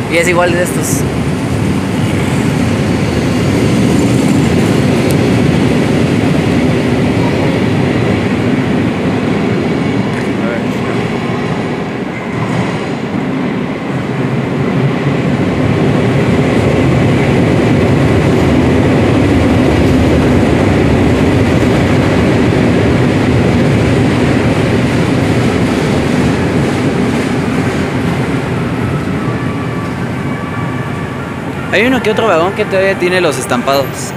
Y es igual de estos. Hay uno que otro vagón que todavía tiene los estampados.